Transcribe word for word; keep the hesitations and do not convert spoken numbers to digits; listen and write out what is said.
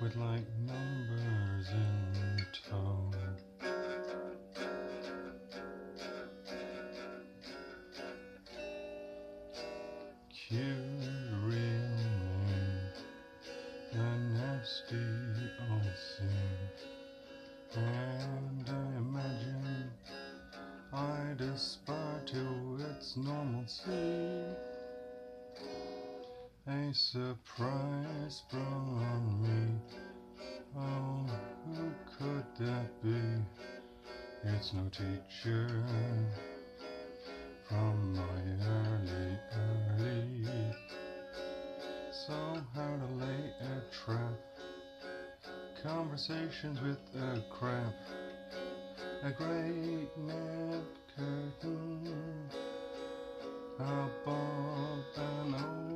with like numbers in tow. Curing me, a nasty old scene, and I imagine I'd aspire to its normalcy. A surprise sprung on me. Oh, who could that be? It's no teacher from my early, early. So how to lay a trap? Conversations with a crap. A great net curtain above an old